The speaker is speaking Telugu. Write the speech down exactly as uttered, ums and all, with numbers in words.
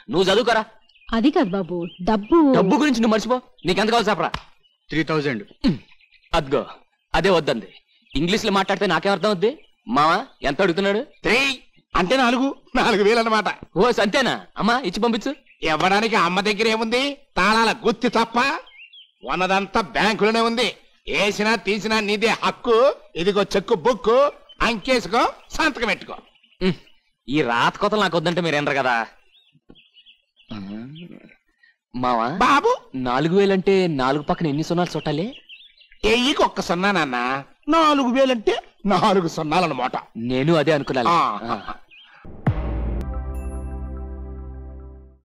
నువ్వు చదువుకోరా. అది కాదు బాబు, డబ్బు డబ్బు గురించి నువ్వు మర్చిపో. నీకెంత కావాలి చెప్పరా? Three thousand. అద్గో అదే వద్దంది. ఇంగ్లీష్ లో మాట్లాడితే నాకేం అర్థం అవుద్ది? మావా ఎంత అడుగుతున్నాడు? త్రీ అంటే నాలుగు నాలుగు వేలు అన్నమాట. ఓ అంతేనా? అమ్మా ఇచ్చి పంపించు. ఇవ్వడానికి అమ్మ దగ్గర ఏముంది? తాళాల గుత్తి తప్ప. ఉన్నదంతా బ్యాంకులోనే ఉంది. వేసినా తీసినా నీదే హక్కు. ఇదిగో చెక్కు బుక్కు, అంకేసుకో, సంతకం పెట్టుకో. ఈ రాత కోతలు నాకు వద్దంటే మీరేనరు కదా మావా. బాబు నాలుగు వేలంటే నాలుగు పక్కన ఎన్ని సున్నాలు చుట్టాలి? ఎయ్యికి ఒక్క సున్నా నాన్న. నాలుగు వేలంటే నాలుగు సున్నాలన్నమాట. నేను అదే అనుకున్నాను.